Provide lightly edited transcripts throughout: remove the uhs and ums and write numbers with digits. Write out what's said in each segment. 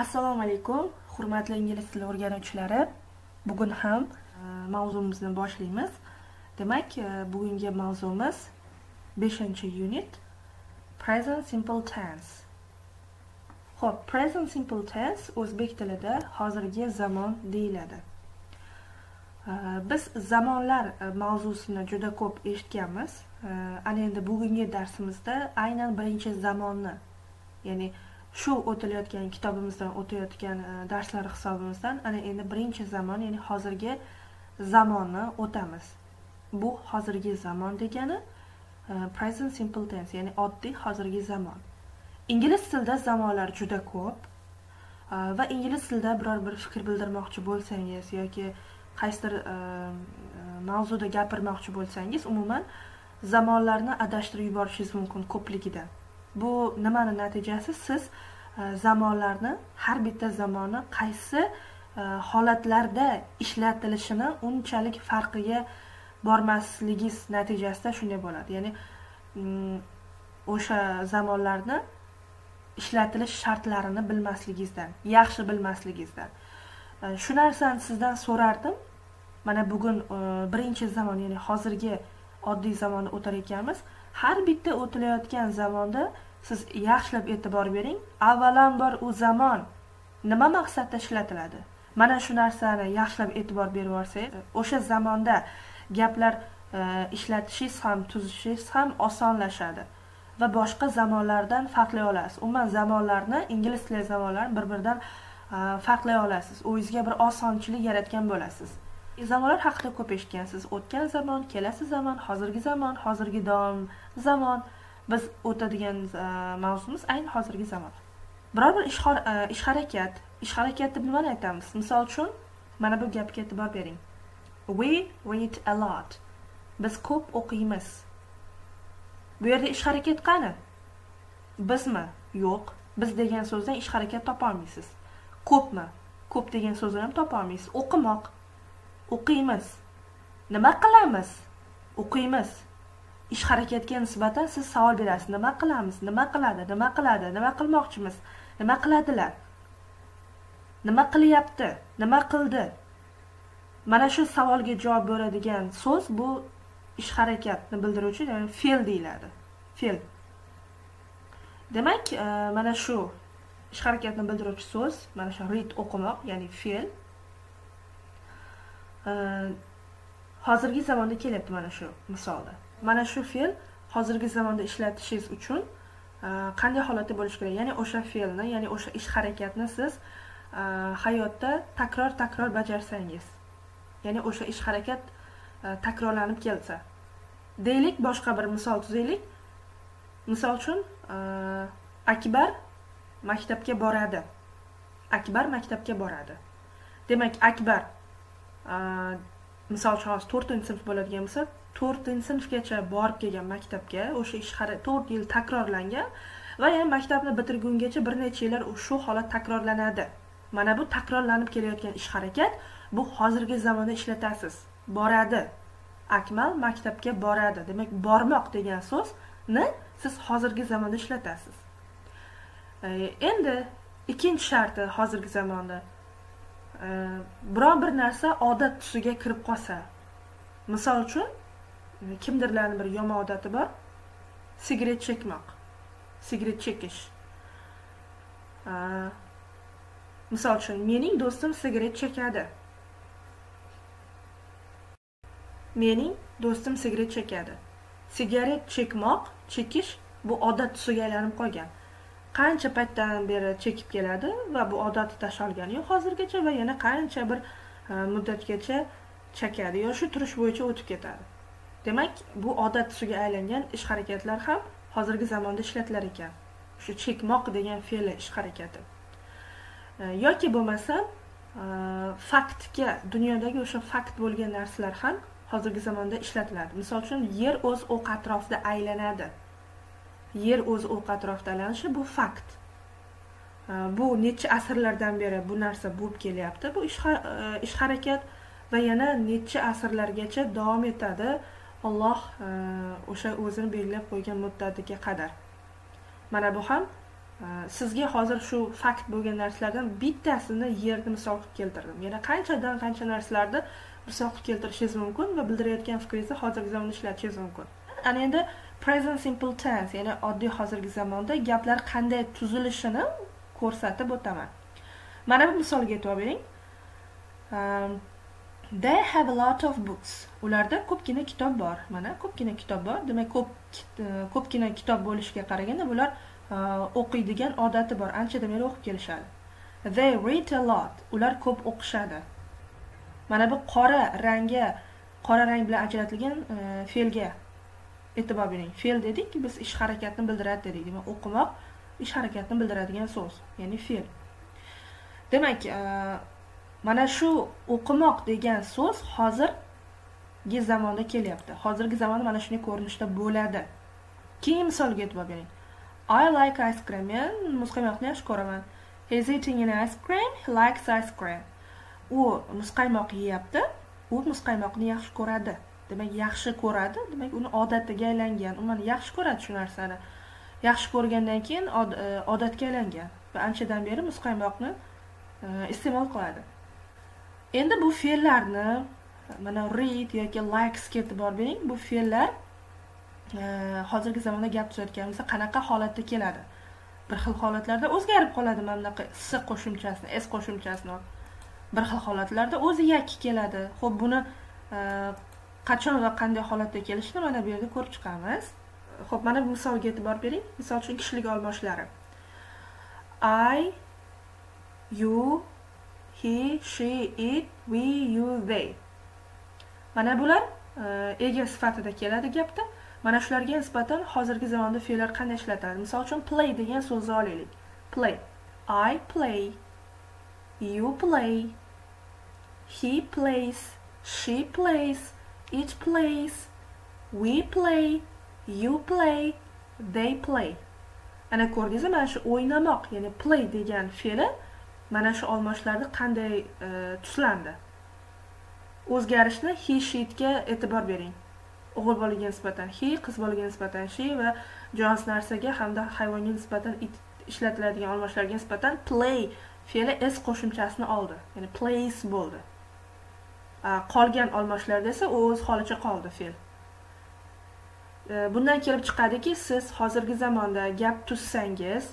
Assalomu alaykum, hurmatli ingliz tili o'rganuvchilari. Bugun ham mavzumizni boshlaymiz. Demak, bugungi mavzumiz 5-unit Present Simple Tense. Xo'p, Present Simple Tense o'zbek tilida hozirgi zamon deyiladi. Biz zamonlar mavzusini juda ko'p eshitganmiz. Ana endi bugungi darsimizda aynan birinchi zamonni, ya'ni shu o'tilayotgan kitobimizdan o'tayotgan darslar hisobimizdan ana endi birinchi zamon, ya'ni hozirgi zamonni o'tamiz. Bu hozirgi zamon degani present simple tense, ya'ni oddiy hozirgi zamon. Ingliz tilida zamonlar juda ko'p va ingliz tilida biror bir fikr bildirmoqchi bo'lsangiz yoki qaysidir mavzuda gapirmoqchi bo'lsangiz, umuman zamonlarni adashtirib yuborishingiz mumkin ko'pligidan. Bu nimani natijasi? Siz zamonlarni, har bitta zamonni qaysi holatlarda ishlatilishini unchalik farqiga bormasligingiz natijasida shunday bo'ladi. Ya'ni o'sha zamonlarni ishlatilish shartlarini bilmasligingizdan, yaxshi bilmasligingizdan. Shu narsani sizdan so'rardim. Mana bugun birinchi zamon, ya'ni hozirgi oddiy zamonni o'tar ekanmiz. Har bitta o'tilayotgan zamonda siz yaxshilab e'tibor bering. Avvalambor u zamon nima maqsadda ishlatiladi? Mana shu narsani yaxshilab e'tibor berib olsangiz, o'sha zamonda gaplar ishlatishingiz ham, tuzishingiz ham osonlashadi va boshqa zamonlardan farqlay olasiz. Umuman zamonlarni, ingliz tili zamonlarini bir-biridan farqlay olasiz. O'zingizga bir osonchilik yaratgan bo'lasiz. Zamonlar haqida ko'p eshitgansiz. O'tgan zamon, kelasi zamon, hozirgi zamon, hozirgi davom zamon. Biz o'tadigan mavzumiz ayni hozirgi zamon. Biror bir ish harakatni nimani aytamiz? Misol uchun, mana bu gapga e'tibor bering. We read a lot. Biz ko'p o'qiymiz. Bu yerda ish harakat qani? Bizmi? Yo'q. Biz degan so'zdan ish harakat topa olmaysiz. Ko'pmi? Ko'p degan so'zni ham topa olmaysiz. O'qimoq. O'qiymiz. Nima qilamiz? O'qiymiz. Ish harakatga nisbatan siz savol berasiz. Nima qilamiz? Nima qiladi? Nima qiladi? Nima qilmoqchimiz? Nima qiladilar? Nima qilyapti? Nima qildi? Mana shu savolga javob beradigan so'z bu ish harakatni bildiruvchi, ya'ni fe'l deyiladi. Fe'l. Demak, mana shu ish harakatni bildiruvchi so'z, mana shu read o'qimoq, ya'ni fe'l. Hozirgi zamonda kelyapti mana shu misolda. Mana shu fe'l hozirgi zamonda ishlatishingiz uchun qanday holatda bo'lishi kerak? Ya'ni o'sha fe'lni, ya'ni o'sha ish harakatni siz hayotda takror bajarsangiz, ya'ni o'sha ish harakat takrorlanib kelsa. Deylik, boshqa bir misol tuzaylik. Misol uchun, Akbar maktabga boradi. Akbar maktabga boradi. Demak, Akbar misol uchun 4-sinf bo'ladigan bo'lsa, 4-sinfgacha borib kelgan maktabga, o'sha ish 4 yil takrorlangan va yana maktabni bitirgungacha bir necha yillar shu holat takrorlanadi. Mana bu takrorlanib kelayotgan ish harakat, bu hozirgi zamonda ishlatasiz. Boradi. Akmal maktabga boradi. Demak, bormoq degan so'zni siz hozirgi zamonda ishlatasiz. Endi ikkinchi sharti hozirgi zamonda biron bir narsa odat tusiga kirib qolsa. Misol uchun, kimdirlarning bir yomon odati bor. Sigaret chekmoq. Sigaret chekish. Misol uchun, mening do'stim sigaret chekadi. Mening do'stim sigaret chekadi. Sigaret chekish bu odat tusiga aylanib qolgan. Qancha paytdan beri chekib keladi va bu odatni tashlagani yo'q hozirgacha va yana qancha bir muddatgacha chekadi yoki shu turish bo'yicha o'tib ketadi. Demak, bu odat tusiga aylangan ish harakatlar ham hozirgi zamonda ishlatilar ekan. Shu chekmoq degan fe'l ish harakati. Yoki bo'lmasa, faktga, dunyodagi o'sha fakt bo'lgan narsalar ham hozirgi zamonda ishlatiladi. Misol uchun, yer o'z o'q atrofida aylanadi. Yer o'z o'q atrofida aylanishi bu fakt. Bu necha asrlardan beri bu narsa bo'lib kelyapti. Bu ish harakat va yana necha asrlargacha davom etadi. Alloh o'sha o'zini belgilab qo'ygan muddatiga qadar. Mana bu ham Sizga hozir shu fakt bo'lgan narsalardan bittasini yerni misol qilib keltirdim. Yana qanchadan qancha narsalarni misol qilib keltirishingiz mumkin va bildirayotgan fikringizni hozirgi zamonda ishlatishingiz mumkin. Ana endi present simple tense, ya'ni oddiy hozirgi zamonda gaplar qanday tuzilishini ko'rsatib o'taman. Mana bu misolga e'tibor bering. They have a lot of books. Ularda ko'pgina kitob bor. Mana ko'pgina kitob bor. Demak, ko'pgina kitob bo'lishiga qaraganda bular o'qiydigan odati bor. Anchadan beri o'qib kelishadi. They read a lot. Ular ko'p o'qishadi. Mana bu qora rang bilan ajratilgan fe'lga e'tibor bering. Fe'l dedik, biz ish harakatini bildiradi dedik. Demak, o'qimoq ish harakatini bildiradigan so'z, ya'ni fe'l. Demak, mana shu o'qimoq degan so'z hozirgi zamonda kelyapti. Hozirgi zamonda mana shunday ko'rinishda bo'ladi. Keyin misolga e'tibor bering. I like ice cream. Men muzqaymoqni yaxshi ko'raman. He's eating an ice cream. He likes ice cream. U muzqaymoq yeyapti. U muzqaymoqni yaxshi ko'radi. Demak, yaxshi ko'radi. Demak, uni odatiga aylangan. U mana yaxshi ko'radi shu narsani. Yaxshi ko'rgandan keyin odatga aylangan va anchadan beri muzqaymoqni iste'mol qiladi. Endi bu fe'llarni mana read yoki likes ga e'tibor bering. Bu fe'llar hozirgi zamonda gap tuzayotganimizda qanaqa holatda keladi? Bir xil holatlarda o'zgarib qoladi. Mana bunaqa s qo'shimchasini, s qo'shimchasini. Bir xil holatlarda o'zi yakki keladi. Xo'p, buni qachon va qanday holatda kelishini mana bu yerda ko'rib chiqamiz. Xo'p, mana bu misolga e'tibor bering. Misol uchun kishilik olmoshlari. I, you, he, she, it, we, you, they. Mana bular ega sifatida keladi gapda. Mana shularga nisbatan hozirgi zamonda fe'llar qanday ishlatiladi? Misol uchun play degan so'zni olaylik. Play. I play. You play. He plays. She plays. It plays. We play. You play. They play. Ana ko'rdingizmi, mana shu o'ynamoq, ya'ni play degan fe'li mana shu olmoshlarda qanday tuslandi. O'zgarishni he, she ga e'tibor bering. O'g'il bolaga nisbatan he, qiz bolaga nisbatan she va jonsiz narsaga hamda hayvonga nisbatan ishlatiladigan olmoshlarga nisbatan play fe'li s qo'shimchasini oldi. Ya'ni plays bo'ldi. Qolgan olmoshlarda esa o'z holicha qoldi fe'l. Bundan kelib chiqadiki, siz hozirgi zamonda gap tuzsangiz,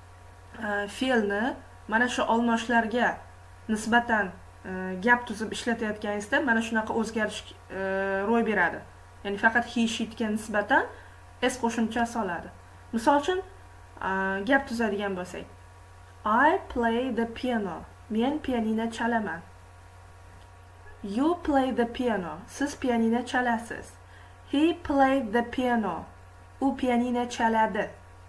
fe'lni mana shu olmoshlarga nisbatan gap tuzib ishlatayotganingizda mana shunaqa o'zgarish ro'y beradi. Ya'ni faqat he, she ga nisbatan s qo'shimchasi oladi. Misol uchun gap tuzadigan bo'lsak, I play the piano. Men pianino chalaman. You play the piano. Siz pianino chalasiz. He played the piano. U pianino chaladi.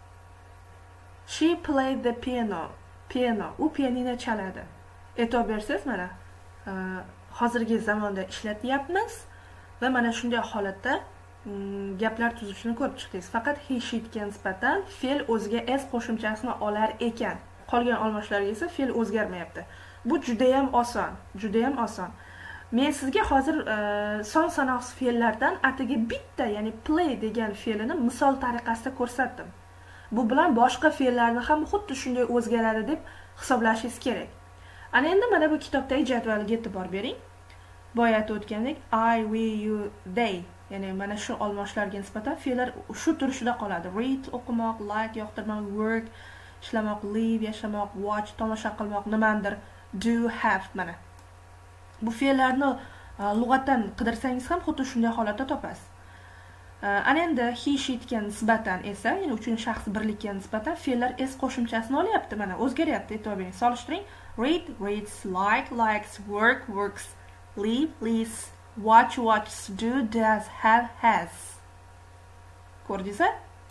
She played the piano. U pianino chaladi. E'tibor bersangiz, mana hozirgi zamonda ishlatyapmiz va mana shunday holatda gaplar tuzilishini ko'rib chiqdingiz. Faqat he, she ga nisbatan fe'l o'ziga s qo'shimchasini olar ekan. Qolgan olmoshlarga esa fe'l o'zgarmayapti. Bu juda ham oson. Men sizga hozir son sanoqsiz fe'llardan atigi bitta, ya'ni play degan fe'lini misol tariqasida ko'rsatdim. Bu bilan boshqa fe'llarni ham xuddi shunday o'zgaradi deb hisoblashingiz kerak. Ana endi mana bu kitobdagi jadvalga e'tibor bering. Boya aytib o'tgandek, I, we, you, they, ya'ni mana shu olmoshlarga nisbatan fe'llar shu turishida qoladi. Read o'qimoq, like yoqtirmoq, work ishlamoq, live yashamoq, watch tomosha qilmoq, nimandir, do, have mana. Bu fe'llarni lug'atdan qidirsangiz ham xuddi shunday holatda topasiz. Ana endi he, she ga nisbatan esa, ya'ni uchinchi shaxs birlikka nisbatan fe'llar s qo'shimchasini olyapti, mana o'zgaryapti. E'tibor bering, solishtiring. Read, reads, like, likes, work, works, live, lives, watch, watches, do, does, have, has. Ko'rdingizmi?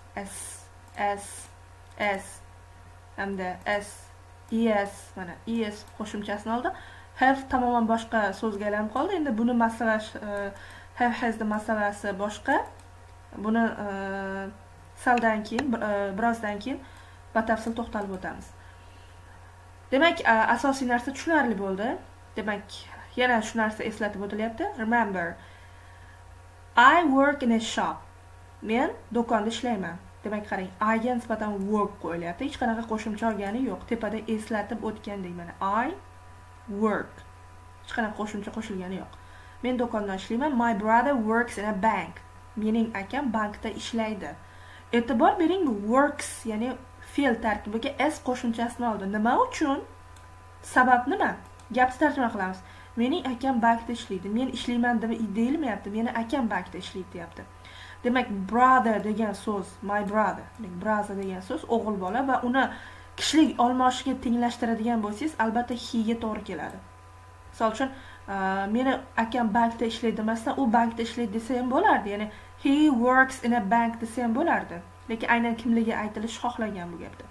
S hamda s, es, mana es qo'shimchasini oldi. Have tamoman boshqa so'zga aylanib qoldi. Endi buni masalasi have, has the masalasi boshqa. Buni saldan keyin, birozdan keyin batafsil to'xtalib o'tamiz. Demak, asosiy narsa tushunarli bo'ldi. Demak, yana shu narsa eslatib o'tilyapti. Remember, I work in a shop. Men do'konda ishlayman. Demak, qarang, I ga nisbatan work qo'yilyapti. Hech qanaqa qo'shimcha olgani yo'q. Tepada eslatib o'tgandek mana I work. Hech qanaqa qo'shimcha qo'shilgani yo'q. Men do'konda ishlayman. My brother works in a bank. Mening akam bankda ishlaydi. E'tibor bering, works, ya'ni fe'l tarkibiga s qo'shimchasini oldi. Nima uchun? Sabab nima? Gapni tarjima qilamiz. Mening akam bankda ishlaydi. Men ishlayman deyilmayapti. Meni akam bankda ishlaydi deyapti. Demak, brother degan so'z, my brother, brother degan so'z o'g'il bola va uni kishilik olmoshiga tenglashtiradigan bo'lsangiz, albatta he ga to'g'ri keladi. Misol uchun, meni akam bankda ishlaydi demasdan, u bankda ishlaydi desa ham bo'lardi. Ya'ni he works in a bank desa ham bo'lardi. Lekin aynan kimligi aytilishi xohlagan bu gapda.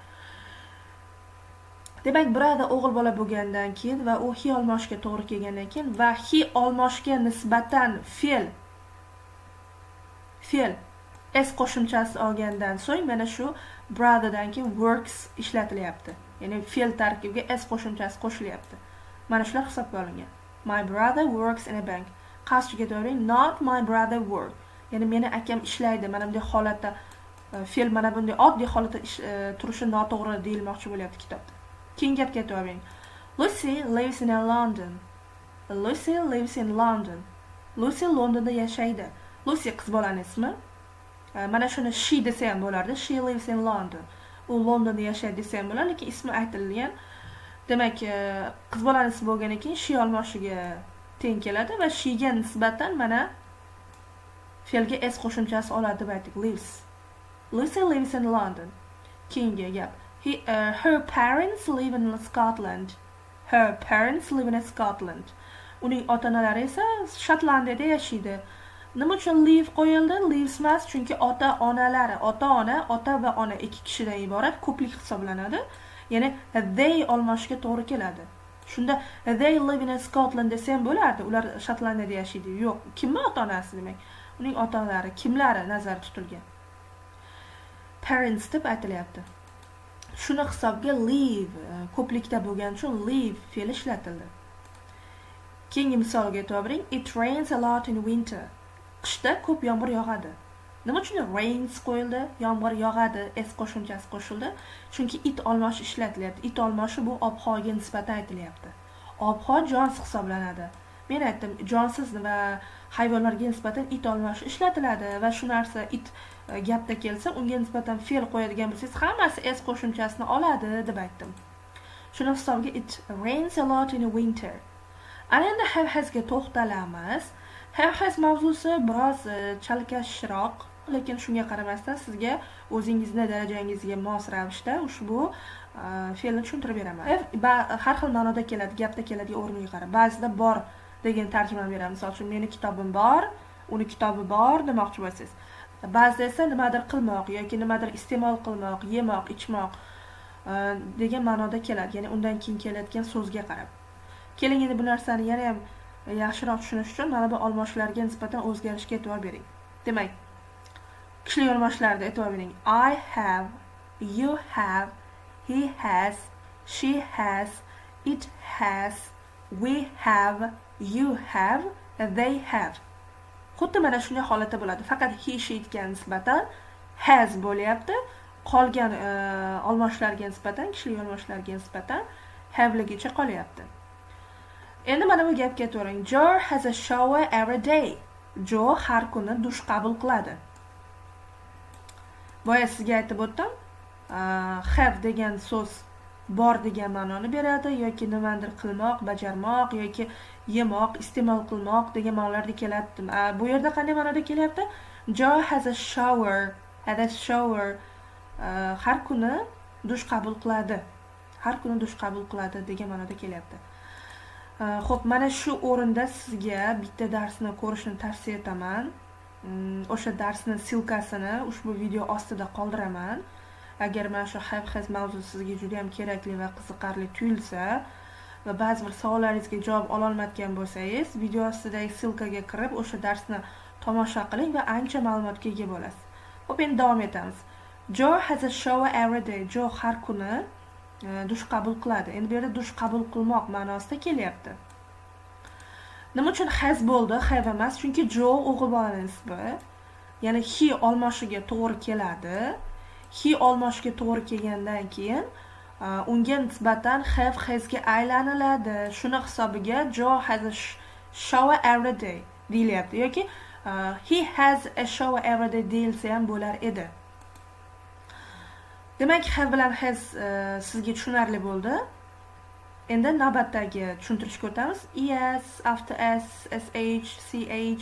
Demak, brother o'g'il bola bo'lgandan keyin va u he olmoshiga to'g'ri kelgandan keyin va he olmoshiga nisbatan fe'l s qo'shimchasi olgandan so'ng mana shu brother dan keyin works ishlatilyapti. Ya'ni fe'l tarkibiga s qo'shimchasi qo'shilyapti. Mana shular hisobga olingan. My brother works in a bank. Qasdiga to'g'ri, not my brother work. Ya'ni meni akam ishlaydi. Mana bunday holatda fe'l mana bunday oddiy holatda turishi noto'g'ri deyilmoqchi bo'lyapti kitobda. Keyin gapga to'g'ri. Lucy lives in London. Lucy lives in London. Lucy Londonda yashaydi. Lucy qiz bolaning ismi. Mana shuni she desa ham bo'lardi. She lives in London. U Londonda yashaydi desa ham bo'lar, lekin ismi aytilgan. Demak, qiz bolaning ismi bo'lgandan keyin she olmoshiga teng keladi va she ga nisbatan mana fe'lga s qo'shimchasi oladi deb aytdik. Lives. Lucy lives in London. Keyingi gap. Her parents live in Scotland. Her parents live in Scotland. Uning ota-onalari esa Shotlandiyada yashaydi. Nima uchun live qo'yildi? Lives emas, chunki ota-onalari, ota-ona, ota va ona ikki kishidan iborat ko'plik hisoblanadi. Ya'ni they olmoshiga to'g'ri keladi. Shunda they live in Scotland desa ham bo'lardi. Ular Shotlandiyada yashaydi. Yo'q, kimning ota-onasi demak? Uning ota-onalari, kimlari nazarda tutilgan? Parents deb aytilyapti. Shuni hisobga live ko'plikda bo'lgani uchun live fe'li ishlatildi. Keyingi misolga e'tibor bering. It rains a lot in winter. Qishda ko'p yomg'ir yog'adi. Nima uchun rains qo'yildi? Yomg'ir yog'adi, s qo'shimchasi qo'shildi. Chunki it olmoshi ishlatilyapti. It olmoshi bu ob-havoga nisbatan aytilyapti. Ob-havo jonsiz hisoblanadi. Men aytdim, jonsiz va hayvonlarga nisbatan it olmoshi ishlatiladi va shu narsa it gapda kelsa, unga nisbatan fe'l qo'yadigan bo'lsangiz, hammasi s qo'shimchasini oladi deb aytdim. Shuni hisobga it rains a lot in winter. Ana endi have hasga to'xtalamiz. Have has mavzusi biroz chalkashroq, lekin shunga qaramasdan sizga o'zingizni darajangizga mos ravishda ushbu fe'lni tushuntirib beraman. Har xil ma'noda keladi, gapda keladigan o'rniga qarab. Ba'zida bor degan tarjimani beramiz. Misol uchun meni kitobim bor, uni kitobi bor demoqchi bo'lsangiz. Ba'zida esa nimadir qilmoq yoki nimadir iste'mol qilmoq, yemoq, ichmoq degan ma'noda keladi. Ya'ni undan keyin kelayotgan so'zga qarab. Keling endi bu narsani yana ham yaxshiroq tushunish uchun mana bu olmoshlarga nisbatan o'zgarishga e'tibor bering. Demak, kuchli olmoshlarda e'tibor bering. I have, you have, he has, she has, it has, we have, you have, they have. Xuddi mana shunday holatda bo'ladi. Faqat he, she, itga nisbatan has bo'lyapti. Qolgan olmoshlarga nisbatan, kuchli olmoshlarga nisbatan have ligicha qolyapti. Endi mana bu gapga to'ring. Joe has a shower every day. Joe har kuni dush qabul qiladi. Boya sizga aytib o'tdim. Have degan so'z bor degan ma'noni beradi yoki nimadir qilmoq, bajarmoq yoki yemoq, iste'mol qilmoq degan ma'nolarda keladi. Bu yerda qanday ma'noda kelyapti? Joe has a shower. Har kuni dush qabul qiladi. Har kuni dush qabul qiladi degan ma'noda kelyapti. Xo'p, mana shu o'rinda sizga bitta darsni ko'rishni tavsiya etaman. O'sha darsning silkasini ushbu video ostida qoldiraman. Agar mana shu have has mavzusi sizga juda ham kerakli va qiziqarli tuyulsa va ba'zi bir savollaringizga javob ola olmagan bo'lsangiz, video ostidagi silkaga kirib o'sha darsni tomosha qiling va ancha ma'lumotga ega bo'lasiz. Xo'p, endi davom etamiz. Joe has a shower every day. Joe har kuni dush qabul qiladi. Endi bu yerda dush qabul qilmoq ma'nosida kelyapti. Nima uchun has bo'ldi, have emas? Chunki Joe o'g'il bolaning ismi. Ya'ni he olmoshiga to'g'ri keladi. he olmoshga to'g'ri kelgandan keyin unga nisbatan have hasga aylaniladi. Shuni hisobiga Joe has a shower every day deyilyapti yoki he has a shower every day deyilsa ham bo'lar edi. Demak, have bilan has sizga tushunarli bo'ldi. Endi navbatdagi tushuntirishga o'tamiz. Es, after s, sh, ch.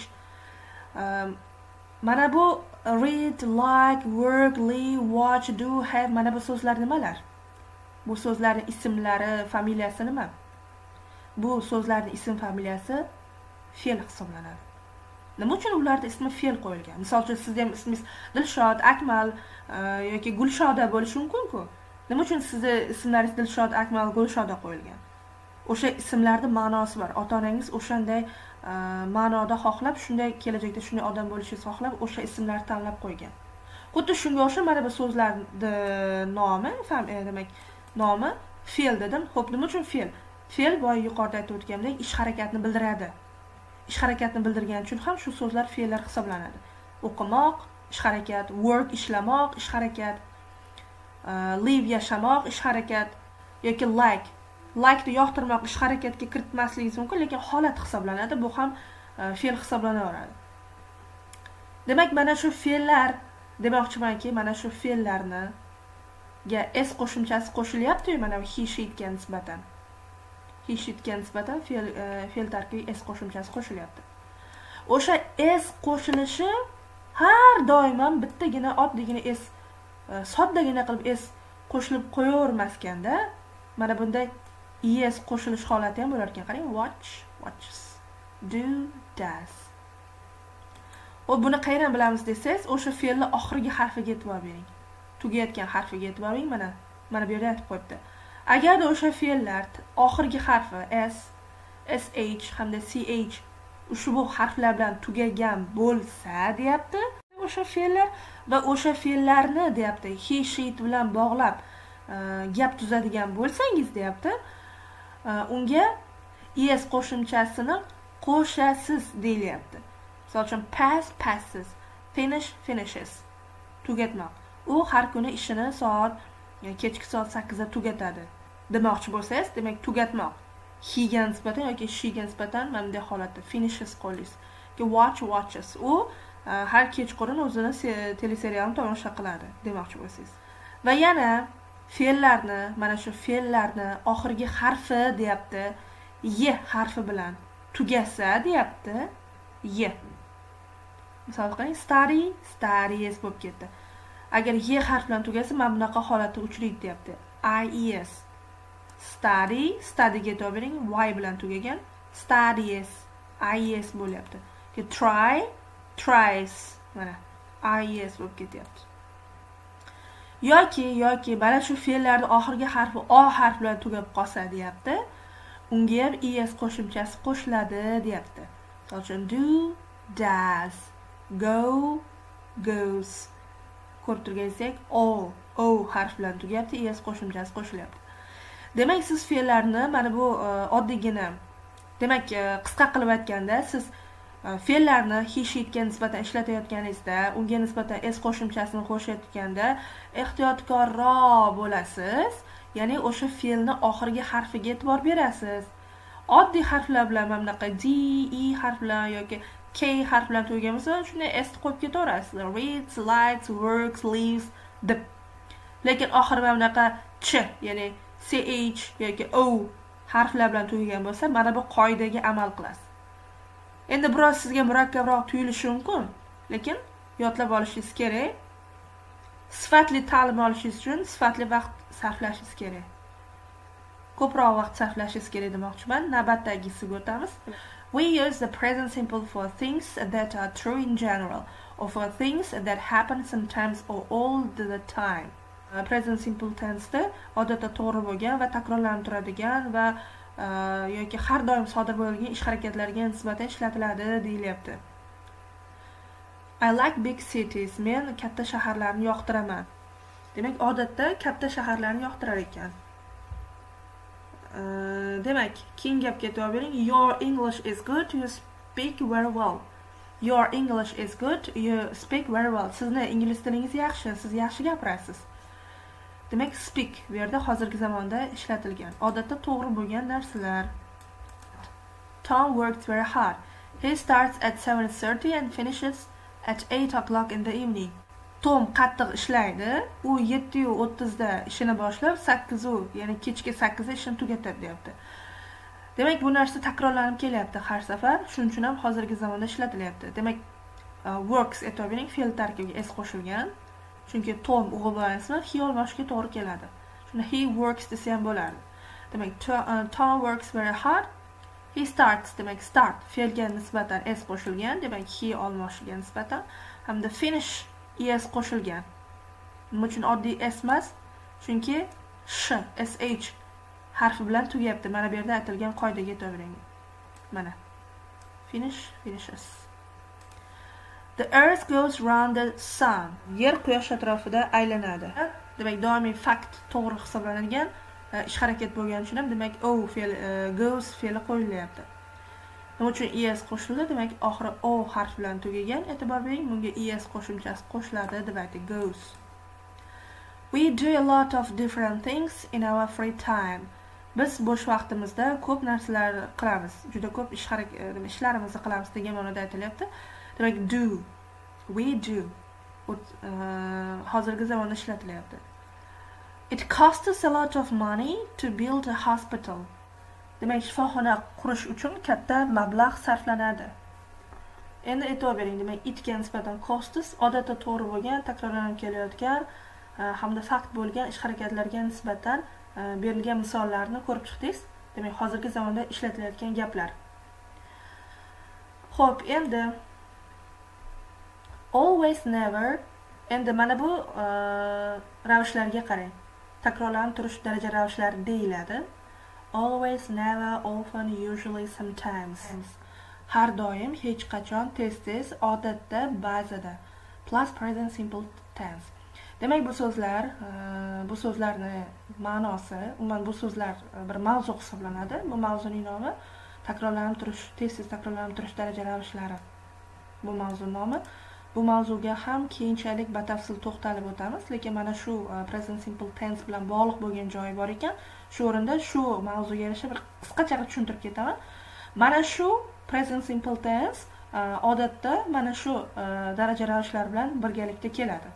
Mana bu read, like, work, live, watch, do, have mana bu so'zlar nimalar? Bu so'zlarning ismlari, familiyasi nima? Bu so'zlarning ism familiyasi fe'l hisoblanadi. Nima uchun ularda ismi fe'l qo'yilgan? Misol uchun sizning ham ismingiz Dilshod, Akmal yoki Gulshoda bo'lishi mumkin-ku. Nima uchun sizning ismlaringiz Dilshod, Akmal, Gulshoda qo'yilgan? O'sha ismlarda ma'nosi bor. Ota-onangiz o'shanday ma'noda xohlab, shunday kelajakda shunday odam bo'lishingizni xohlab, o'sha ismlarni tanlab qo'ygan. Xuddi shunga o'xshab mana bu so'zlarning nomi, demak, nomi fe'l dedim. Xo'p, nima uchun fe'l? Fe'l boya yuqorida aytib o'tgandek, ish harakatni bildiradi. Ish harakatni bildirgani uchun ham shu so'zlar fe'llar hisoblanadi. O'qimoq, ish harakat, work ishlamoq, ish harakat, live yashamoq, ish harakat yoki like ni yoqtirmoq, ish harakatga kiritmasligingiz mumkin, lekin holat hisoblanadi. Bu ham fe'l hisoblanaveradi. Demak, mana shu fe'llar demoqchimanki, mana shu fe'llarni s qo'shimchasi qo'shilyapti-yu, mana he, she'ga nisbatan. He, she'ga nisbatan fe'l tarkibiga s qo'shimchasi qo'shilyapti. O'sha s qo'shilishi har doim ham bittagina oddiygina s, soddagina qilib s qo'shilib qo'yavermaskanda, mana bunday es qo'shilish holati ham bo'lar ekan. Qarang, watch, watches, do, does. Buni qayerdan bilamiz desangiz, o'sha fe'lning oxirgi harfiga e'tibor bering. Tugayotgan harfiga e'tibor bering, mana bu yerda aytib qo'yibdi. Agarda o'sha fe'llar oxirgi harfi s, sh hamda ch ushbu harflar bilan tugagan bo'lsa, deyapti. O'sha fe'llar va o'sha fe'llarni deyapti, he, she bilan bog'lab gap tuzadigan bo'lsangiz, deyapti, unga es qo'shimchasini qo'shasiz deyilyapti. Misol uchun pass, passes, finish, finishes. Tugatmoq. U har kuni ishini kechki soat 8 da tugatadi. Demoqchi bo'lsangiz, demak tugatmoq. He ga nisbatan yoki she ga nisbatan mana bunday holatda finishes qo'yasiz. Watch, watches. U har kechqurun o'zini teleserialni tomosha qiladi demoqchi bo'lsangiz. Va yana fe'llarni, mana shu fe'llarni oxirgi harfi deyapti, y harfi bilan tugasa deyapti, y. Misol qarang, study, studies bo'lib ketdi. Agar y harfi bilan tugasa, mana bunaqa holatda uchraydi deyapti. ies. Study, studyga e'tibor bering, y bilan tugagan, studies, ies bo'lyapti. Try, tries, mana ies bo'lib ketyapti. Yoki mana shu fe'llarning oxirgi harfi o harfi bilan tugab qolsa deyapti, unga ham es qo'shimchasi qo'shiladi deyapti. Misol uchun do, does, go, goes. Ko'rib turganingizdak, o harfi bilan tugayapti, es qo'shimchasi qo'shilyapti. Demak, siz fe'llarni mana bu oddiygina, demak, qisqa qilib aytganda, siz fe'llarni he, she'ga nisbatan ishlatayotganingizda, unga nisbatan s qo'shimchasini qo'shayotganda ehtiyotkorroq bo'lasiz. Ya'ni o'sha fe'lni oxirgi harfiga e'tibor berasiz. Oddiy harflar bilan mana bunaqa d, e harf bilan yoki k harf bilan tugagan bo'lsa, shunday s qo'yib ketaverasiz. Reads, likes, works, lives deb. Lekin oxiri mana bunaqa ch, ya'ni ch yoki o harflar bilan tugagan bo'lsa, mana bu qoidaga amal qilasiz. Endi biroz sizga murakkabroq tuyulishi mumkin, lekin yodlab olishingiz kerak. Sifatli ta'lim olishingiz uchun sifatli vaqt sarflashingiz kerak. Ko'proq vaqt sarflashingiz kerak demoqchiman. Navbatdagisiga o'tamiz. We use the present simple for things that are true in general or for things that happen sometimes or all the time. Present simple tense odatda to'g'ri bo'lgan va takrorlanib turadigan va yoki har doim sodir bo'lgan ish harakatlarga nisbatan ishlatiladi deyilyapti. I like big cities. Men katta shaharlarni yoqtiraman. Demak, odatda katta shaharlarni yoqtirar ekan. Demak, keyin gapga e'tibor bering. Your English is good. You speak very well. Your English is good, you speak very well. Sizni ingliz tilingiz yaxshi, siz yaxshi gapirasiz. Demak, speak bu yerda hozirgi zamonda ishlatilgan. Odatda to'g'ri bo'lgan narsalar. Tom works very hard. He starts at 7:30 and finishes at 8 o'clock in the evening. Tom qattiq ishlaydi. U 7:30 da ishini boshlab 8, ya'ni kechki 8 da ishini tugatadi, deyapti. Demak, bu narsa takrorlanib kelyapti har safar. Shuning uchun ham hozirgi zamonda ishlatilyapti. Demak, works e'tiboring fe'l tarkibiga s qo'shilgan. Chunki Tom o'g'il bola ismi he olmoshiga to'g'ri keladi. Shunda he works desa ham bo'lardi. Demak, Tom works very hard. He starts, demak start fe'lga nisbatan s qo'shilgan, demak he olmoshiga nisbatan hamda finish es qo'shilgan. Nima uchun oddiy s emas? Chunki sh harfi bilan tugayapti. Mana bu yerda aytilgan qoidaga e'tibor bering. Mana. Finish, finishes. The earth goes round the sun. Yer quyosh atrofida aylanadi. Demak, doimiy fakt to'g'ri hisoblanadigan ish harakat bo'lgani uchun ham demak goes fe'li qo'yilyapti. Nima uchun es qo'shildi? Demak, oxiri o harf bilan tugagan. E'tibor bering, bunga es qo'shimchasi qo'shiladi deb aytdik. Goes. We do a lot of different things in our free time. Biz bo'sh vaqtimizda ko'p narsalar qilamiz. Juda ko'p ishlarimizni qilamiz degan ma'noda aytilyapti. Demak, do. We do. Hozirgi zamonda ishlatilyapti. It costs us a lot of money to build a hospital. Demak, shifoxona qurish uchun katta mablag' sarflanadi. Endi e'tibor bering, demak, itga nisbatan costs odatda to'g'ri bo'lgan, takrorlanib kelayotgan hamda fakt bo'lgan ish harakatlarga nisbatan berilgan misollarni ko'rib chiqdingiz. Demak, hozirgi zamonda ishlatilayotgan gaplar. Xo'p, endi always, never. Endi mana bu ravishlarga qarang. Takrorlanib turish daraja ravishlari deyiladi. Always, never, often, usually, sometimes. Har doim, hech qachon, tez-tez, odatda, ba'zida. Plus present simple tense. Demak, bu so'zlarni ma'nosi, umuman bu so'zlar bir mavzu hisoblanadi. Bu mavzuning nomi takrorlanib turish, tez-tez takrorlanib turish daraja ravishlari. Bu mavzu nomi. Bu mavzuga ham keyinchalik batafsil to'xtalib o'tamiz, lekin mana shu present simple tense bilan bog'liq bo'lgan joyi bor ekan. Shu o'rinda shu mavzuga yarasha bir qisqacha tushuntirib ketaman. Mana shu present simple tense odatda mana shu daraja ravishlar bilan birgalikda keladi.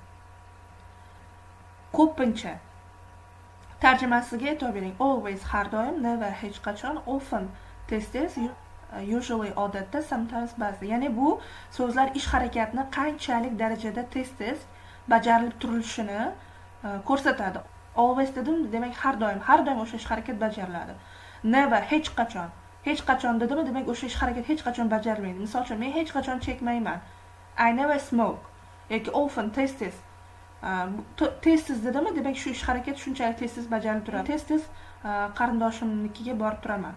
Ko'pincha tarjimasiga e'tibor bering. Always har doim, never hech qachon, often tez-tez, usually odatda, sometimes ba'zida. Ya'ni bu so'zlar ish harakatni qanchalik darajada tez-tez bajarilib turilishini ko'rsatadi. Always dedim, demak har doim o'sha ish harakat bajariladi. Never hech qachon. Hech qachon dedimmi, demak o'sha ish harakat hech qachon bajarilmaydi. Misol uchun, men hech qachon chekmayman. I never smoke. Yoki often tez-tez. Tez-tez dedimmi, demak shu ish harakat shunchalik tez-tez bajarilib turadi. Tez-tez qarindoshimnikiga borib turaman.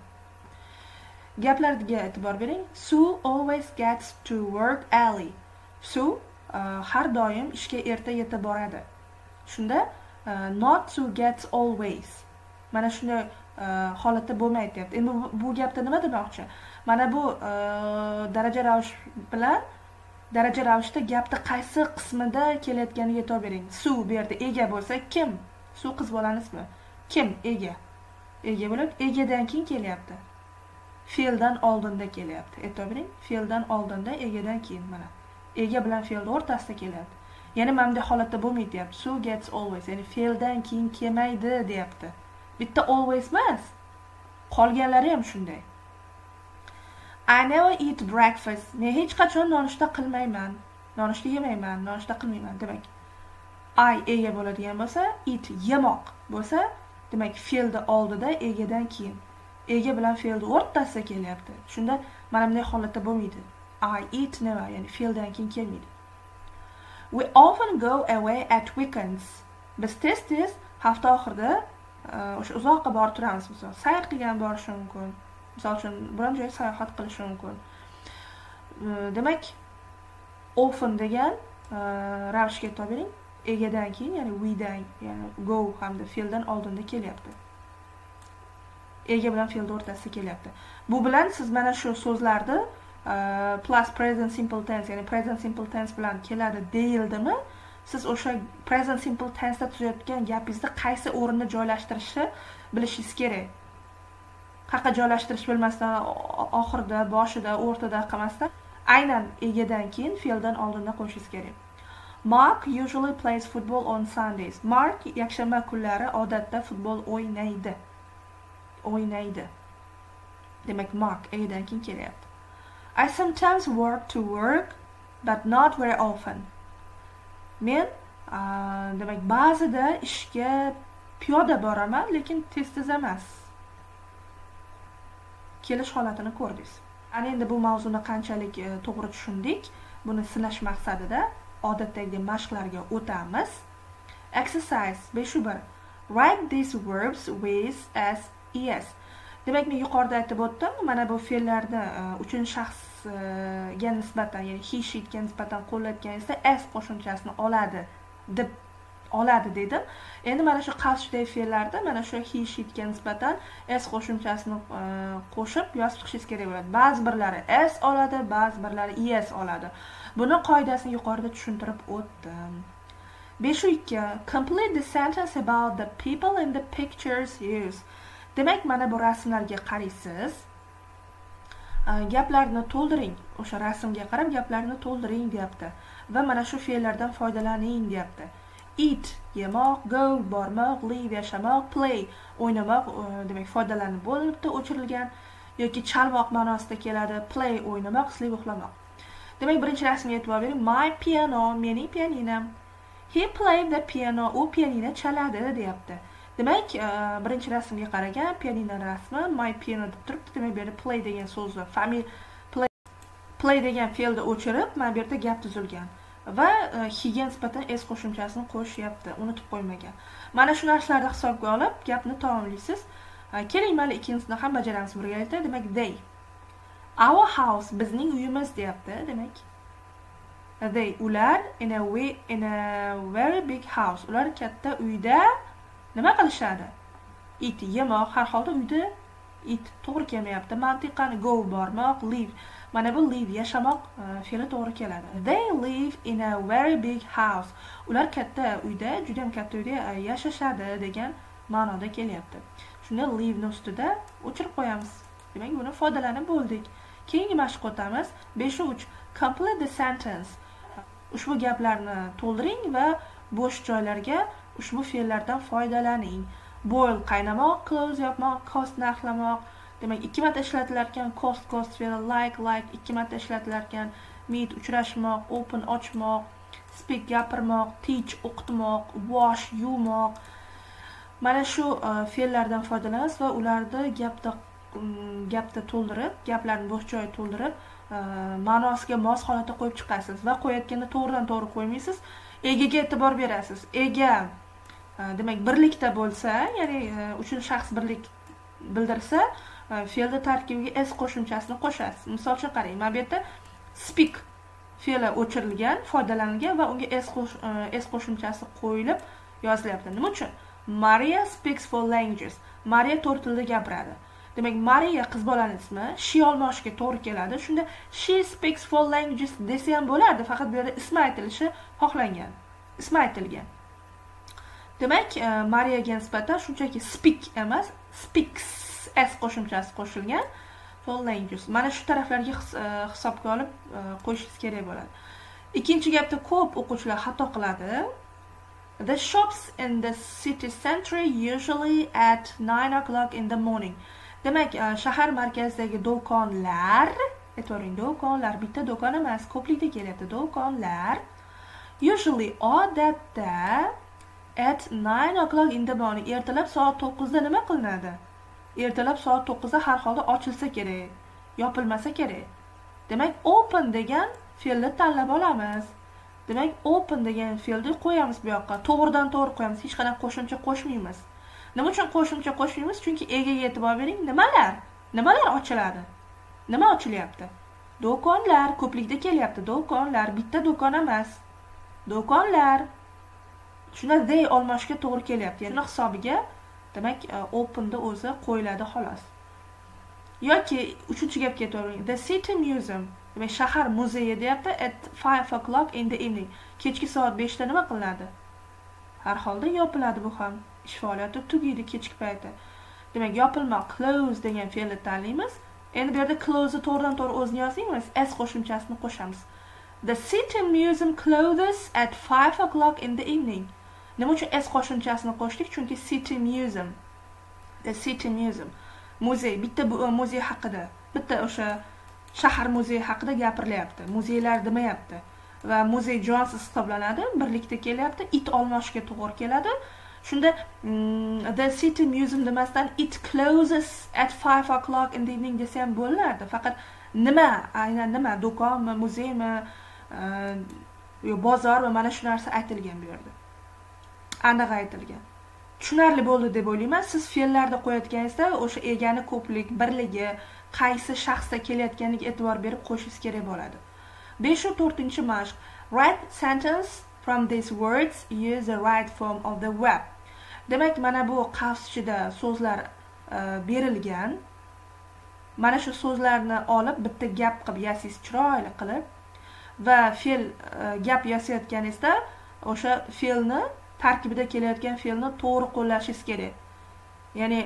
Gaplarga e'tibor bering. Sue always gets to work early. Sue har doim ishga erta yetib boradi. Shunda not to get always. Mana shunday holatda bo'lmaydi deyapti. Endi bu gapda nima demoqchi? Mana bu daraja ravish bilan daraja ravishda gapda qaysi qismida kelayotganiga e'tibor bering. Sue bu yerda ega bo'lsa kim? Sue qiz bolani ismi. Kim ega? Ega bo'lib, egadan keyin kelyapti. Fe'ldan oldinda kelyapti. E'tibor bering, fe'ldan oldinda, egadan keyin mana. Ega bilan fe'lni o'rtasida kelyapti. Ya'ni mana bunday holatda bo'lmaydi deyapti. Sue gets always, ya'ni fe'ldan keyin kelmaydi deyapti. Bitta always emas. Qolganlari ham shunday. I never eat breakfast. Men hech qachon nonushta qilmayman. Nonushta yemayman, nonushta qilmayman. Demak, I ega bo'ladigan bo'lsa, eat yemoq bo'lsa, demak fe'lni oldida, egadan keyin. Ega bilan fe'lni o'rtasida kelyapti. Shunda mana bunday holatda bo'lmaydi. I eat never, ya'ni fe'ldan keyin kelmaydi. We often go away at weekends. Biz tez-tez hafta oxirida o'sha uzoqqa borib turamiz. Misol, sayr qilgan borish mumkin. Misol uchun, biron joyga sayohat qilish mumkin. Demak, often degan ravishga e'tibor bering. Egadan keyin, ya'ni we'dan, ya'ni go hamda fe'ldan oldinda kelyapti. Ega bilan fe'lni o'rtasida kelyapti. Bu bilan siz mana shu so'zlarni plus present simple tense, ya'ni present simple tense bilan keladi deyildimi, siz o'sha present simple tense'da tuzayotgan gapingizni qaysi o'rinda joylashtirishni bilishingiz kerak. Qayerga joylashtirish bilmasdan oxirida, boshida, o'rtada qilmasdan aynan egadan keyin fe'ldan oldinda qo'yishingiz kerak. Mark usually plays football on Sundays. Mark yakshanba kunlari odatda futbol o'ynaydi. Demak, Mark egadan keyin kelyapti. I sometimes walk to work, but not very often. Men demak ba'zida ishga piyoda boraman, lekin tez-tez emas. Kelish holatini ko'rdingiz. Ana endi bu mavzuni qanchalik to'g'ri tushundik, buni sinash maqsadida odatdagi mashqlarga o'tamiz. Exercise 5.1. Write these verbs with s, es. Demak, men yuqorida aytib o'tdim, mana bu fe'llarni uchinchi shaxsga nisbatan, ya'ni he, she'ga nisbatan qo'llatganingizda s qo'shimchasini oladi dedim. Endi mana shu qarshidagi fe'llarda mana shu he, she'ga nisbatan s qo'shimchasini qo'shib yozib chiqishingiz kerak bo'ladi. Ba'zi birlari s oladi, ba'zi birlari es oladi. Buni qoidasini yuqorida tushuntirib o'tdim. 5.2. Complete the sentence about the people in the pictures used. Demak, mana bu rasmlarga qaraysiz. Gaplarni to'ldiring. O'sha rasmga qarab gaplarni to'ldiring deyapti. Va mana shu fe'llardan foydalaning deyapti. Eat yemoq, go bormoq, live yashamoq, play o'ynamoq demak foydalanib bo'libdi, o'chirilgan yoki chalmoq ma'nosida keladi. Play o'ynamoq, sleep uxlamoq. Demak, birinchi rasmga e'tibor bering. My piano, mening pianinam. He played the piano, u pianino chaladi deyapti. Demak, birinchi rasmga qaragan pianino rasmi my piano deb turibdi. Demak, bu yerda play degan so'zni play degan fe'lni o'chirib, mana bu yerda gap tuzilgan. Va he-ga nisbatan s qo'shimchasini qo'shyapti, unutib qo'ymagan. Mana shu narsalarni hisobga olib, gapni tamomlaysiz. Keling, mana ikkinchisini ham bajaramiz birgalikda. Demak, they. Our house, bizning uyimiz deyapti. Demak, they ular in a very big house. Ular katta uyda nima qilishadi? Eat yemoq, har holda uyda eat to'g'ri kelmayapti. Mantiqani go bormoq, live. Mana bu live yashamoq fe'li to'g'ri keladi. They live in a very big house. Ular katta uyda, juda ham katta uyda yashashadi degan ma'noda kelyapti. Shunda live ni ustida o'chirib qo'yamiz. Demak, buni foydalanib bo'ldik. Keyingi mashqqa o'tamiz. 5.3. Complete the sentence. Ushbu gaplarni to'ldiring va bo'sh joylarga ushbu fe'llardan foydalaning. Boil qaynamoq, close yopmoq, cost narxlamoq. Demak, 2 marta ishlatilarkan cost fe'li, like ikki marta ishlatilarkan meet uchrashmoq, open ochmoq, speak gapirmoq, teach o'qitmoq, wash yuvmoq. Mana shu fe'llardan foydalanasiz va ularni gapda to'ldirib, gaplarni bo'sh joyga to'ldirib, ma'nosiga mos holatda qo'yib chiqasiz va qo'yayotganda to'g'ridan to'g'ri qo'ymaysiz. Egaga e'tibor berasiz. Ega demak birlikda bo'lsa, ya'ni uchinchi shaxs birlik bildirsa, fe'lni tarkibiga s qo'shimchasini qo'shasiz. Misol uchun qarang, mana bu yerda speak fe'li o'chirilgan, foydalanilgan va unga s qo'shimchasi qo'yilib yozilyapti. Nima uchun? Maria speaks 4 languages. Maria 4 tilda gapiradi. Demak, Maria qiz bolaning ismi, she olmoshiga to'g'ri keladi. Shunda she speaks 4 languages desa ham bo'lardi, faqat bu yerda ismi aytilishi xohlangan. Ismi aytilgan. Demak, Mariyaga nisbatan shunchaki speak emas, speaks s qo'shimchasi qo'shilgan 4 languages. Mana shu taraflarga hisobga olib qo'yishingiz kerak bo'ladi. Ikkinchi gapda ko'p o'quvchilar xato qiladi. The shops in the city center usually at 9 o'clock in the morning. Demak, shahar markazidagi do'konlar, aytvoring, do'konlar bitta do'kon emas, ko'plikda kelyapti. Do'konlar usually odatda at 9 o'clock in the morning, ertalab soat 9 da nima qilinadi? Ertalab soat 9 da har holda ochilsa kerak, yopilmasa kerak. Demak, open degan fe'lni tanlab olamiz. Demak, open degan fe'lni qo'yamiz bu yoqqa. To'g'ridan to'g'ri qo'yamiz, hech qanday qo'shimcha qo'shmaymiz. Nima uchun qo'shimcha qo'shmaymiz? Chunki egaga e'tibor bering, nimalar ochiladi? Nima ochilyapti? Do'konlar, ko'plikda kelyapti. Do'konlar, bitta do'kon emas. Do'konlar. Shunda they olmoshga to'g'ri kelyapti. Shuni hisobiga demak open'da o'zi qo'yiladi xolos. yoki uchinchi gapga ketavering. The city museum, demak shahar muzeyi deyapti, at 5 o'clock in the evening. Kechki soat 5 da nima qilinadi? Har holda yopiladi, bu ham ish faoliyati tugaydi kechki payti. Demak yopilmoq, close degan fe'lni tanlaymiz. Endi bu yerda close to'g'ridan to'g'ri o'zini yozingmiz, s qo'shimchasini qo'shamiz. The city museum closes at 5 o'clock in the evening. Nima uchun s qo'shimchasini qo'shdik? Chunki city museum. The city museum. Muzey, bitta muzey haqida, bitta o'sha shahar muzeyi haqida gapirilyapti. Muzeylar demayapti. Va muzey jonsiz hisoblanadi, birlikda kelyapti, it olmoshga to'g'ri keladi. Shunda the city museum demasdan it closes at 5 o'clock in the evening desa ham bo'lardi. Faqat nima, aynan nima, do'konmi, muzeymi, yo bozor va mana shu narsa aytilgan bu yerda. Aniq aytilgan. Tushunarli bo'ldi deb o'ylayman. Siz fe'llarda qo'yayotganingizda o'sha egani ko'plik, birligi, qaysi shaxsda kelayotganiga e'tibor berib qo'shishingiz kerak bo'ladi. 5-4-mashq. Write sentence from these words, use the right form of the verb. Demak, mana bu qavs ichida so'zlar berilgan. Mana shu so'zlarni olib bitta gap qilib yasaysiz, chiroyli qilib va fe'l gap yasayotganingizda o'sha fe'lni tarkibida kelayotgan fe'lni to'g'ri qo'llashingiz kerak. Ya'ni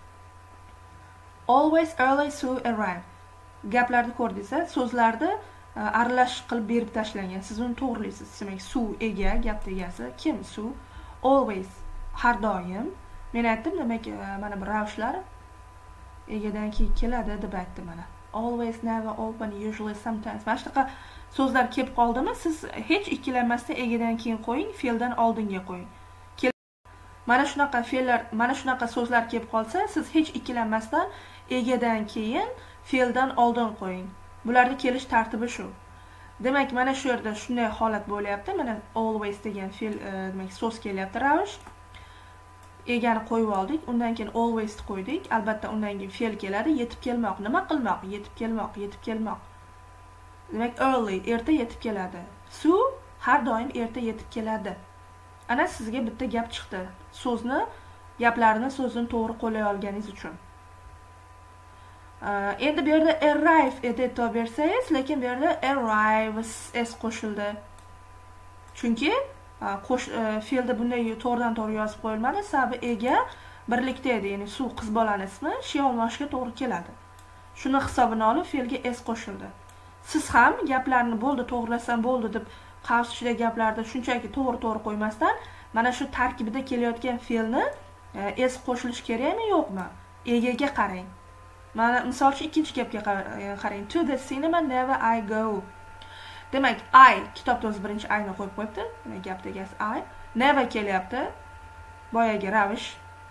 always early to arrive. Gaplarni ko'rdingiz, so'zlarni aralash qilib berib tashlangan. Siz uni to'g'rilaysiz. Demak, su ega, gap egasi kim? Su. Always, har doim. Men aytdim, demak, mana bu ravishlar egadan keyin keladi deb aytdim mana. Always, never, often, usually, sometimes. Mana shunaqa so'zlar kelib qoldimi, siz hech ikkilanmasdan egadan keyin qo'ying, fe'ldan oldinga qo'ying. Mana shunaqa fe'llar, mana shunaqa so'zlar kelib qolsa, siz hech ikkilanmasdan egadan keyin fe'ldan oldin qo'ying. Bularning kelish tartibi shu. Demak, mana shu yerda shunday holat bo'lyapti. Mana always degan fe'l, demak, so'z kelyapti, ravish. Egani qo'yib oldik, undan keyin always qo'ydik. Albatta undan keyin fe'l keladi, yetib kelmoq. Nima qilmoq? Yetib kelmoq, yetib kelmoq. Demak, early, erta yetib keladi. Su har doim erta yetib keladi. Ana sizga bitta gap chiqdi. Gaplarni so'zini to'g'ri qo'llay olganingiz uchun. Endi bu yerda arrive deb e'tibor bersangiz, lekin bu yerda arrives s qo'shildi. Chunki fe'lda bunday to'g'ridan to'g'ri yozib qo'yilmadi, sababi ega birlikda edi, ya'ni suv qiz bolaning ismi, she olmoshga to'g'ri keladi. Shuni hisobini olib fe'lga s qo'shildi. Siz ham gaplarni bo'ldi, to'g'rilasam bo'ldi deb qavs ichida gaplarda shunchaki to'g'ri qo'ymasdan, mana shu tarkibida kelayotgan fe'lni s qo'shilish kerakmi, yo'qmi? Egaga qarang. Mana misol uchun ikkinchi gapga qarang. To the cinema never I go. Demak, I kitobda o'zi birinchi ayni qo'yib qo'yibdi. Demak, gap degasi I. Never kelyapti. Boyagi ravish.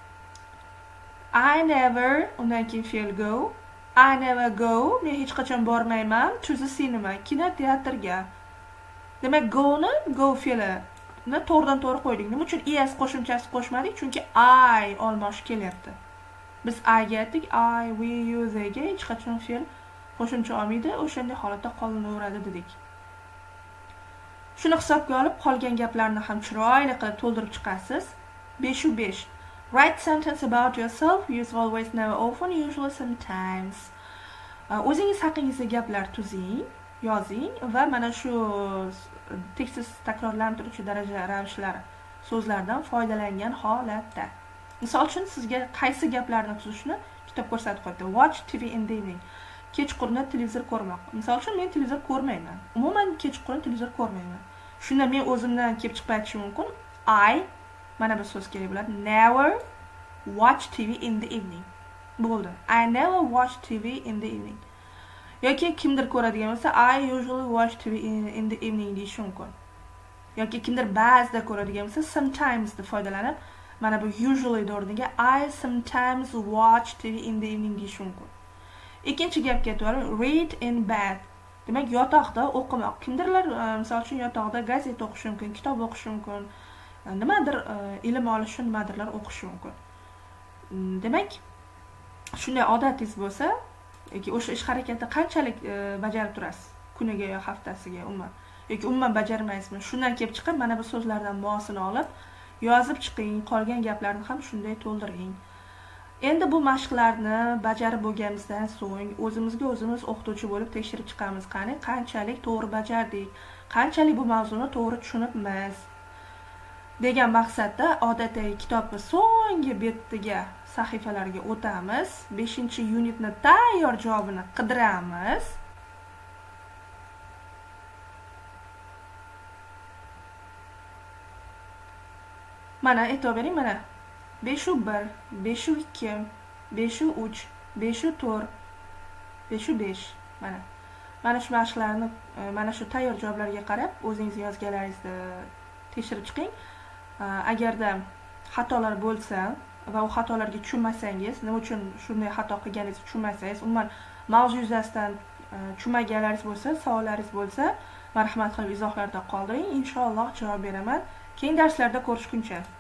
I never, undan keyin fe'l go. I never go, men hech qachon bormayman to the cinema, kinoteatrga. Demak, go fe'lini to'g'ridan to'g'ri qo'ydik. Nima uchun es qo'shimchasi qo'shmadik? Chunki I olmosh kelyapti. Biz I ga aytdik, I, we, you, they ga hech qachon fe'l qo'shimcha olmaydi, o'shanday holatda qolinaveradi dedik. Shuni hisobga olib, qolgan gaplarni ham chiroyli qilib to'ldirib chiqasiz. 5-5. Write sentence about yourself, use always, never, often, usually, sometimes. O'zingiz haqingizda gaplar tuzing, yozing va mana shu tekstsiz takrorlanib turuvchi daraja ravishlar so'zlardan foydalangan holatda. Misol uchun sizga qaysi gaplarni tuzishni kitob ko'rsatib qo'yibdi. Watch TV in the evening. Kechqurun televizor ko'rmoq. Misol uchun men televizor ko'rmayman. Umuman kechqurun televizor ko'rmayman. Shunda men o'zimdan kelib chiqib aytishim mumkin. I mana bu so'z kerak bo'ladi. Never watch TV in the evening. Bo'ldi. I never watch TV in the evening. Yoki kimdir ko'radigan bo'lsa, I usually watch TV in the evening deyish mumkin. Yoki kimdir ba'zida ko'radigan bo'lsa, sometimes deb foydalanib, mana bu usually o'rniga I sometimes watch TV in the evening deyish mumkin. Ikkinchi gapga to'g'ri, read in bed. Demak, yotoqda o'qimoq. Kimdirlar, misol uchun yotoqda gazeta o'qishi mumkin, kitob o'qishi mumkin, nimadir ilm olish uchun nimadirlar o'qishi mumkin. Demak, shunday odatingiz bo'lsa, yoki o'sha ish harakatni qanchalik bajarib turasiz, kuniga yo haftasiga umuman, yoki umuman bajarmaysizmi? Shundan kelib chiqib, mana bu so'zlardan mo'sini olib, yozib chiqing, qolgan gaplarni ham shunday to'ldiring. Endi bu mashqlarni bajarib bo'lganimizdan so'ng o'zimizga o'zimiz o'qituvchi bo'lib tekshirib chiqamiz. Qani qanchalik to'g'ri bajardik, qanchalik bu mavzuni to'g'ri tushunibmiz degan maqsadda odatdagi kitobni so'nggi betiga sahifalarga o'tamiz. 5-yunitni tayyor javobini qidiramiz. Mana e'tibor bering, mana 5-1, 5-2, 5-3, 5-4, 5-5. Mana shu mashqlarni, mana shu tayyor javoblarga qarab o'zingiz yozganlaringizni tekshirib chiqing. Agarda xatolar bo'lsa va u xatolarga tushunmasangiz, nima uchun shunday xato qilganingizni tushunmasangiz, umuman mavzu yuzasidan tushunmaganlaringiz bo'lsa, savollaringiz bo'lsa, marhamat qilib izohlarda qoldiring. Inshaalloh javob beraman. Keyingi darslarda ko'rishguncha